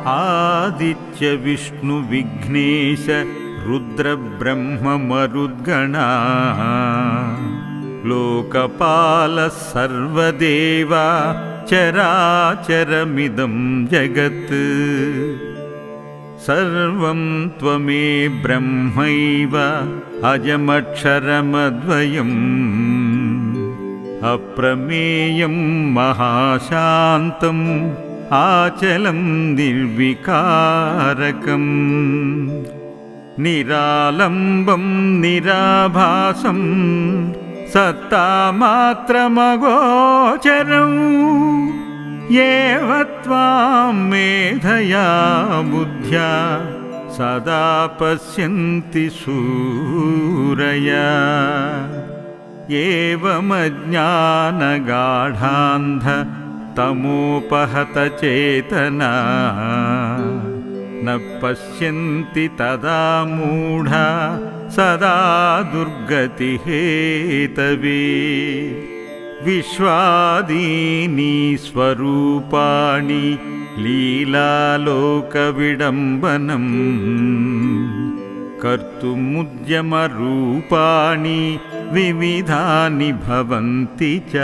आदित्य विष्णु विघ्नेश रुद्र ब्रह्म मरुद्गणा लोकपाल सर्वदेवा चराचरमिदं जगत् सर्वं त्वमे ब्रह्मैव अजमक्षरमद्वयम् अप्रमेयं महाशान्तम् आचलं निर्विकारकम् निरालम्बं निराभासं सत्तामात्रमगोचरम् येव त्वां मेधया बुद्ध्या सदा पश्यन्ति सूरया एवमज्ञानगाढान्ध तमोपहत चेतना न पश्यन्ति तदा मूढा सदा दुर्गतिहेतवे विश्वादीनि स्वरूपाणि लीलालोकविडम्बनम् कर्तुमुद्यमरूपाणि विविधानि भवन्ति च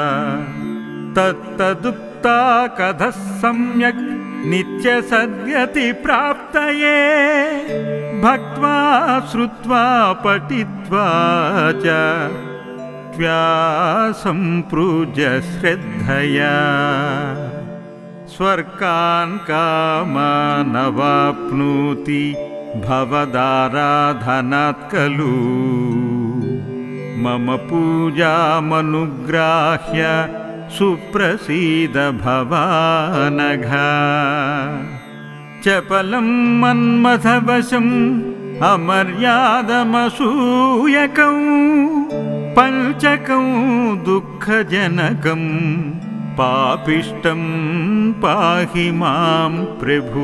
तत्तदुक्ता कथः सम्यक् नित्यसद्यति प्राप्तये भक्त्वा श्रुत्वा पठित्वा च सम्प्रूज्य श्रद्धया स्वर्गान् कामानवाप्नोति भवदाराधनात् खलु मम पूजामनुग्राह्य सुप्रसीद भवानघ चपलं मन्मथवशम् अमर्यादमसूयकं पञ्चकं दुःखजनकं पापिष्टं पाहि मां प्रभु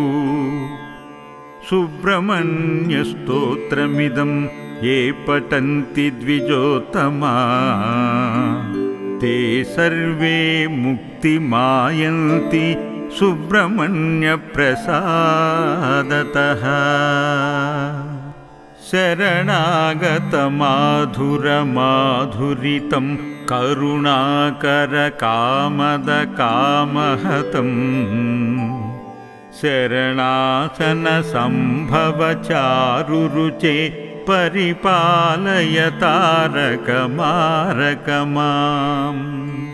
सुब्रह्मण्यस्तोत्रमिदं ये पठन्ति द्विजोत्तमा ते सर्वे मुक्तिमायन्ति सुब्रह्मण्यप्रसादतः शरणागतमाधुरमाधुरितं करुणाकरकामदकामहतम् शरणासनसम्भवचारुरुचे परिपालय तारकमारकमाम्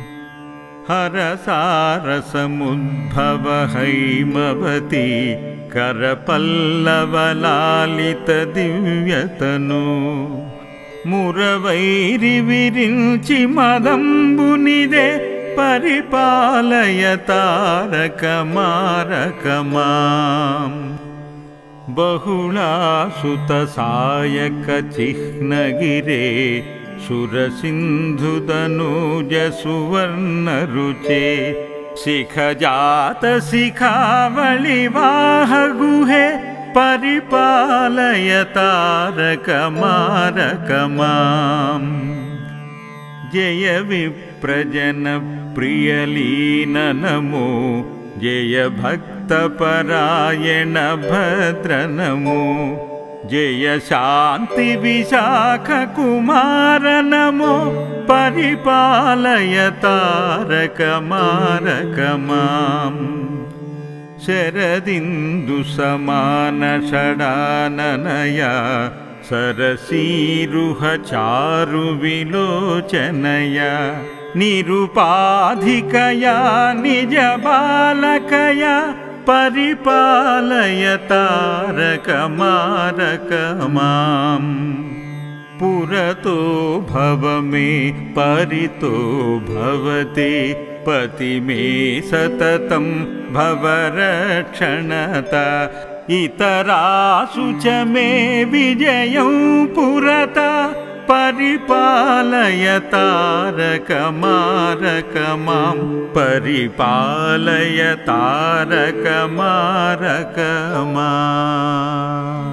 हरसारसमुद्भव हैमवती करपल्लवलालितदिव्यतनु मुरवैरिविरिञ्चि मदम्बुनिदे परिपालय तारकमारकमाम् बहुलासुतसायकचिह्नगिरे सुरसिन्धुतनूजसुवर्णरुचे शिखजातशिखावलिवाहगुहे परिपालय तारकमारकमाम् जय विप्रजनप्रियलीन नमो जय भक्तपरायण भद्र नमो जय शान्तिविशाखकुमार नमो परिपालय तारकमारकमाम् शरदिन्दुसमानषडाननया सरसीरुहचारुविलोचनया निरुपाधिकया निजबालकया परिपालय तारकमारकमाम् पुरतो भव मे परितो भवते पति मे सततं भवरक्षणता इतरासु च मे विजयं पुरता परिपालय तारकमारकमां परिपालय तारकमारकमाम्।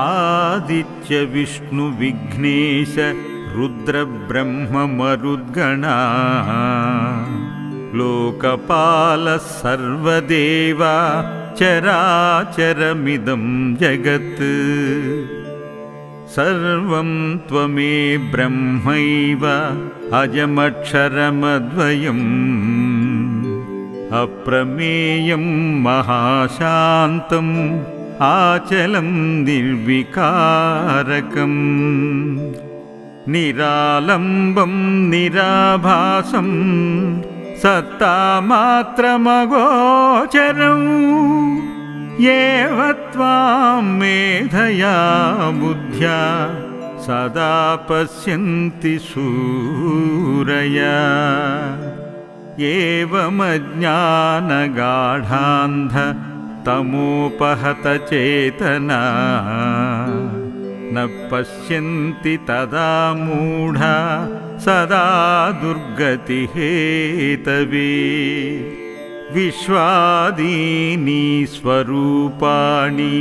आदित्य विष्णु विघ्नेश रुद्र ब्रह्म मरुद्गणा लोकपाल सर्वदेवा चराचरमिदं जगत् सर्वं त्वमे ब्रह्मैव अजमक्षरमद्वयम् अप्रमेयं महाशान्तम् आचलं निर्विकारकम् निरालम्बं निराभासं सत्तामात्रमगोचरम् येव त्वां मेधया बुद्ध्या सदा पश्यन्ति सूरया एवमज्ञानगाढान्ध तमोपहत चेतना न पश्यन्ति तदा मूढा सदा दुर्गतिहेतवे विश्वादीनि स्वरूपाणि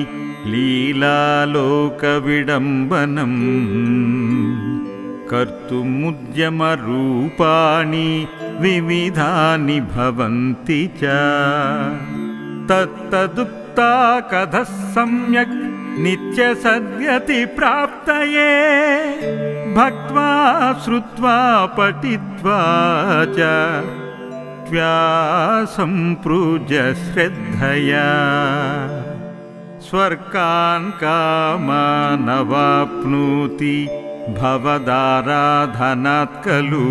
लीलालोकविडम्बनम् कर्तुमुद्यमरूपाणि विविधानि भवन्ति च तत्तदुक्ता कथः सम्यक् नित्यसद्यति प्राप्तये भक्त्वा श्रुत्वा पठित्वा च सम्प्रूज्य श्रद्धया स्वर्गान् कामानवाप्नोति भवदाराधनात् खलु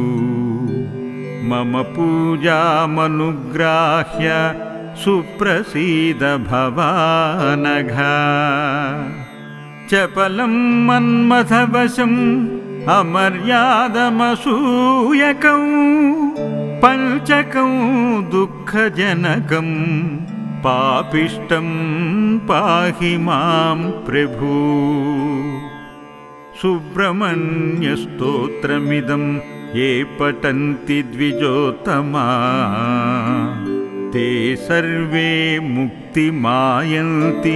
मम पूजामनुग्राह्य सुप्रसीद भवानघ चपलं मन्मथवशम् अमर्यादमसूयकं पञ्चकं दुःखजनकं पापिष्टं पाहि मां प्रभु सुब्रह्मण्यस्तोत्रमिदं ये पठन्ति द्विजोत्तमा ते सर्वे मुक्तिमायन्ति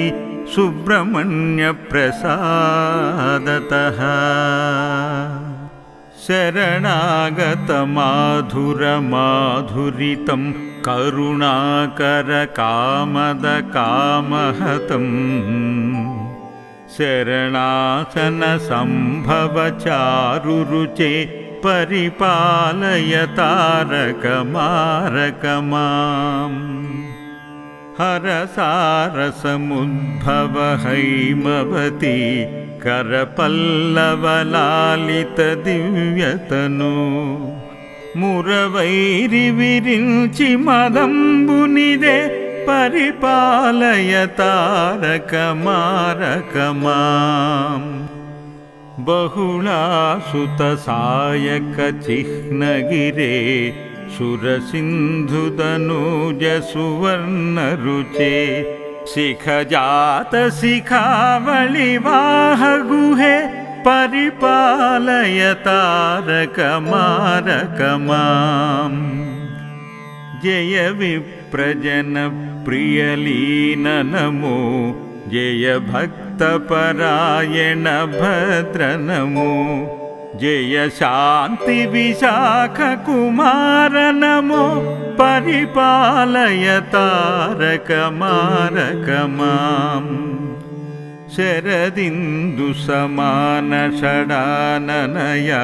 सुब्रह्मण्यप्रसादतः शरणागतमाधुरमाधुरितं करुणाकरकामदकामहतं शरणासनसम्भवचारुरुचे परिपालय तारकमारकमाम् हरसारसमुद्भव हैमवती करपल्लवलालितदिव्यतनु मुरवैरिविरिञ्चि मदम्बुनिदे परिपालय तारकमारकमाम् बहुलासुतसायकचिह्नगिरे सुरसिन्धुतनूजसुवर्णरुचे शिखजातशिखावलिवाहगुहे परिपालय तारकमारकमाम् जय विप्रजनप्रियलीन नमो जय भक्तपरायण भद्र नमो जय शान्ति विशाख कुमार नमो परिपालय तारकमारकमाम् शरदिन्दुसमान षडाननया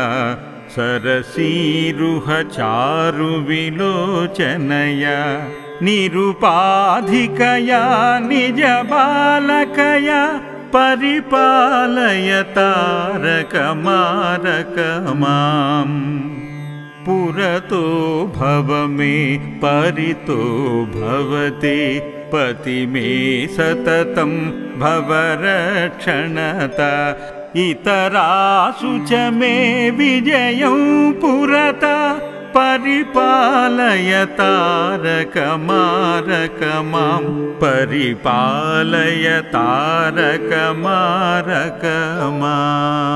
सरसीरुहचारुविलोचनया निरुपाधिकया निजबालकया परिपालय तारकमारकमाम् पुरतो भव मे परितो भवते पति मे सततं भवरक्षणता इतरासु च मे विजयं पुरता परिपालय तारकमारकमां परिपालय तारकमारकमाम्।